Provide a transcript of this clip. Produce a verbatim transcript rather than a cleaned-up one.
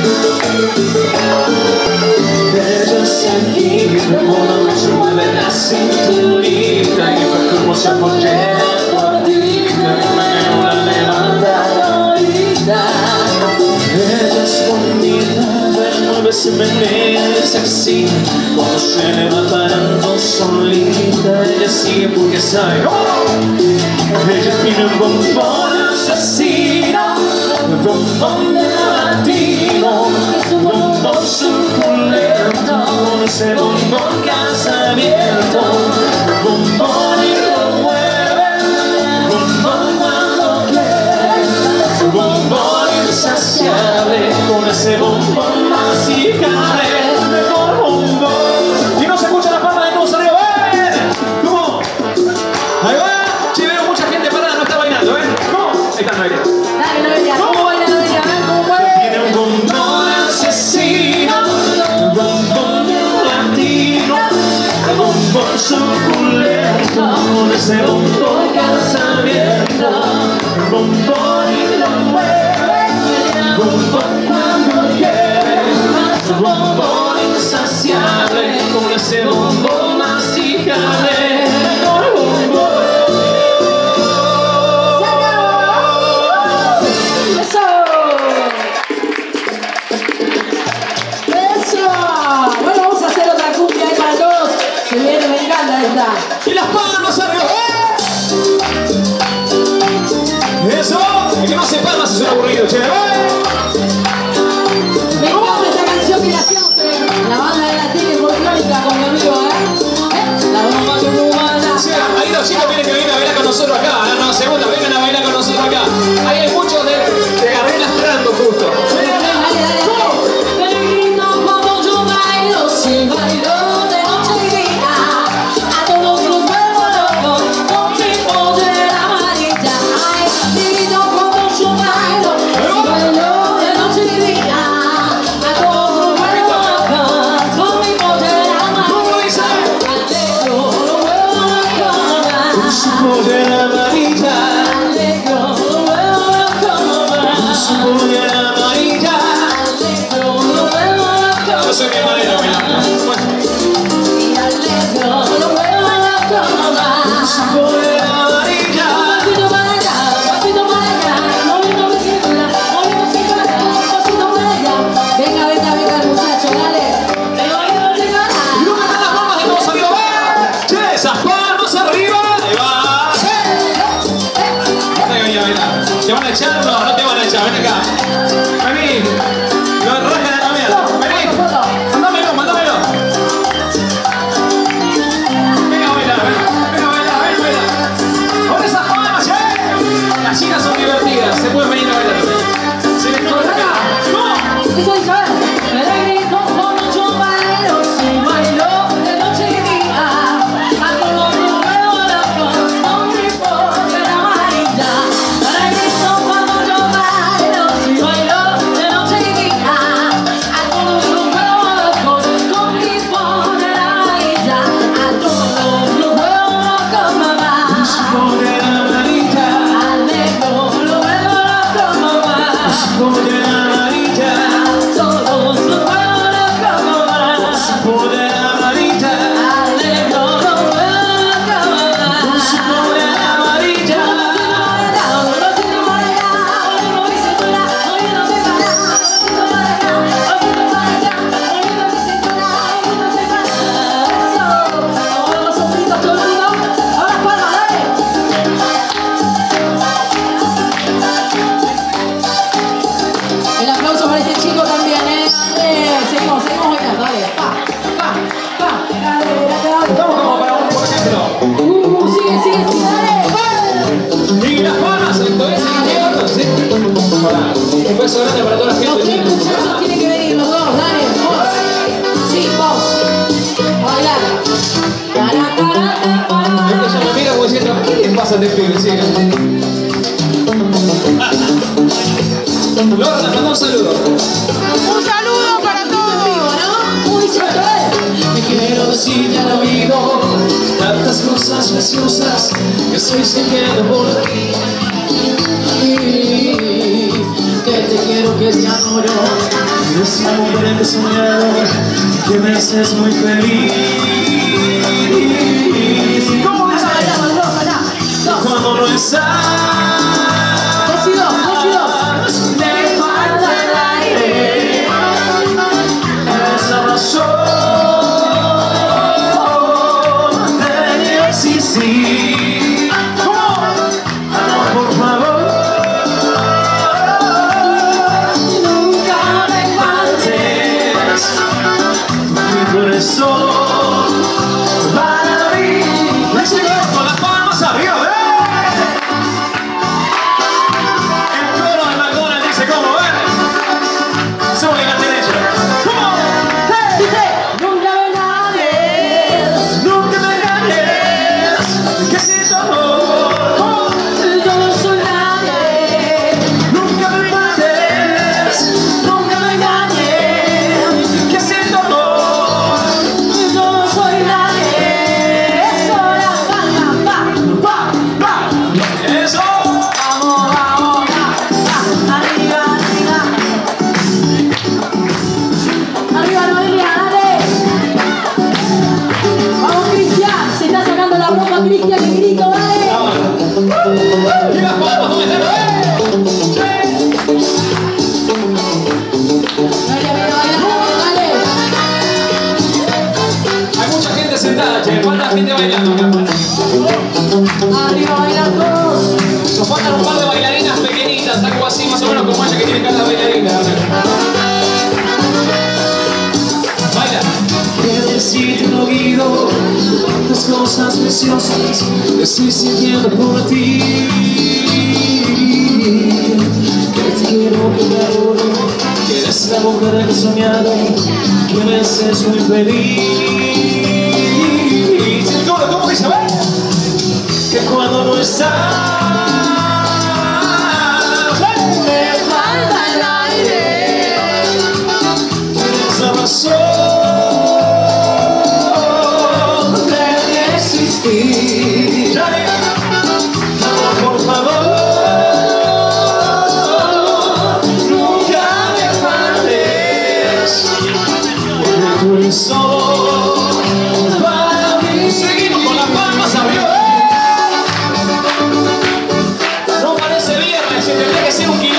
Ella se gira, moda no se mueve la cinturita y fue como se apoya por ti, que me una levanta ahorita. Ella es bonita, de nueve se menea sexy, cuando se le va parando solita, ella sigue porque sabe. ¡Oh! Ella tiene un bombón asesino, un bombón de latino, un bombón suculento, ese bombón casamiento, bombón y lo mueve, bombón cuando quiere, su bombón insaciable, con ese bombón masticable, mejor bombón. Y no se escucha la palma de todos arriba, ¡eh! ¿Cómo? Ahí va. Sí, veo mucha gente parada, no está bailando, ¿eh? ¿Cómo? Ahí está, Noelia. Dale, Noelia. ¿Cómo baila Noelia? ¿Cómo mueve? Tiene un bombón asesino, un bombón latino, un bombón suculento, con ese bombón casamiento, un bombón y lo mueve, un bombón cuando quiere, su bombón insaciable, con ese bombón masticable, mejor bombón. Y las palmas arriba, ¿eh? Eso, el que no hace palmas es un aburrido, che, ¿eh? Me encanta esta canción que la hacemos la banda de la tele folclórica con mi amigo, ¿eh? La bomba cubana. O sea, ahí los chicos tienen que venir a bailar con nosotros acá, ¿eh? No, segunda, vengan a bailar con nosotros acá. Ahí hay muchos de, de Gabriel lastrando justo. Dale, dale, dale. Me grito cuando yo bailo, si bailo de noche y día, a todos los vuelvo locos con mi pollera amarilla. Ay, me grito cuando yo bailo, si bailo de noche y día, a todos los vuelvo locos con mi pollera amarilla. Alegro, lo vuelvo loco. Con su pollera amarilla, Alegro, lo vuelvo loco. con su pollera amarilla. Alegro, lo vuelvo loco. No sé qué manera bailando. Y alegro, lo vuelvo loco. Con su pollera amarilla. Pasito para allá, pasito para allá, moviendo mi cintura, moviendo cintura, pasito para allá. Venga, venga, venga, muchacho, dale. Venga, venga, venga. ¿Y dónde están las palmas de todos arriba? ¡Eh! Che, esas palmas arriba. Ahí va. No te venía a bailar. ¿Te van a echar? No, no te van a echar. Ven acá. Vení. Lo arranca de la mierda. Vení. Mándamelo, mándamelo. Venga a bailar, ven. Venga a bailar, ven a bailar. Con esas palmas, ¿eh? Las chicas son divertidas. Se pueden venir a bailar también. Se les nota acá. ¿Cómo? ¿Qué soy, sabes? Me grito cuando yo bailo, si bailo de noche y día, a todos los vuelvo locos con mi pollera amarilla. Me grito cuando yo bailo, si bailo de noche y día, a todos los vuelvo locos con mi pollera amarilla. A todos los vuelvo locos, mamá. Pollera amarilla. Alegro, lo vuelvo loco, mamá. Pollera amarilla. Todos los vuelvo loco, mamá. Pollera amarilla. Alegro, lo vuelvo loco, mamá. Pollera amarilla. El aplauso para este chico también, ¿eh? Eh, Seguimos, seguimos bailando, dale. Pa, pa, pa. Dale, dale, dale. Estamos como para un, por ejemplo. Uh, sigue, sigue, sigue, dale. Y las palmas, esto es izquierdo, ¿sí? Hola. Un beso grande para toda la Los gente. tres muchachos tienen que venir, los dos, dale, vos. Sí, vos. A bailar. Ella me mira como diciendo, ¿qué le pasa a este pibe? Sí. Lorna, manda un saludo. Un saludo para todos. ¿No? Muy chévere. Me quiero decirte al oído tantas cosas preciosas que estoy sintiendo por ti. Que te quiero, que te adoro. Eres la mujer que he soñado, que me haces muy feliz. ¿Cómo dice? Cuando no estás, dos y dos, dos y dos. me falta el aire. Eres la razón de existir. ¿Cómo? Amor, por favor. Por eso, para mí, me seguimos con las palmas arriba, ¿eh? El coro de McDonald's dice cómo, ¿eh? Se voy a cantar ella. ¿Cómo? ¡Hey! Dice, nunca me engañes, Nunca me engañes, que siento amor. ¿Cómo? yo no soy nadie. Nunca me engañes, nunca me engañes, que siento amor. Yo no soy nadie. Eso era pa, pa, pa, pa. Eso. Vamos, vamos, va, va. Arriba, arriba. Arriba, Noelia, dale. Vamos, Cristian. Se está sacando la ropa, Cristian, y grito, dale. Y las palmas, ¿dónde están? ¡Eh! Noelia, viene bailando, dale. Hay mucha gente sentada, che, falta gente bailando acá. Arriba, bailar todos. Nos faltan un par de bailarinas pequeñitas, algo así más o menos como ella que tiene cara de bailarina. Baila. Quiero decirte al oído cuántas cosas preciosas estoy sintiendo por ti. Que te quiero, que te adoro, que eres la mujer que he soñado, que me haces muy feliz. ¿Cómo, cómo dice? Que cuando no estás, Me falta el aire. eres la razón de existir. Amor, por favor, nunca me faltes, porque tú eres solo para mí. Seguimos con las palmas arriba. No parece viernes, se tendría que ser un